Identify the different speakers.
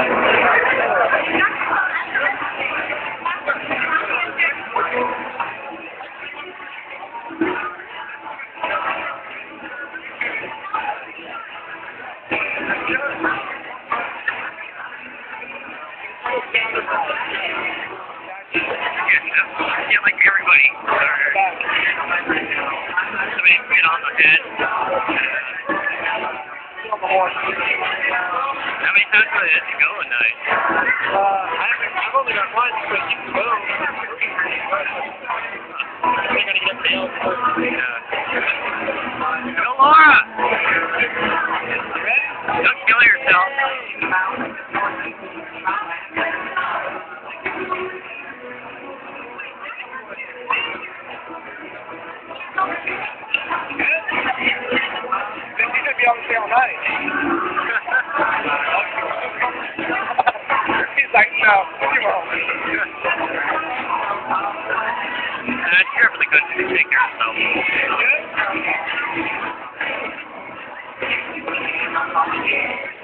Speaker 1: Yeah, like everybody. Somebody hit on the head. How many times do they have to go a night?
Speaker 2: I've only got one, but you can go. They're going to get nailed first.
Speaker 1: Yeah. Go, Laura! Don't kill yourself.
Speaker 2: He's going to be able to stay all night. He's like, no, you won't.
Speaker 1: It's carefully good to take care of yourself.
Speaker 2: Good?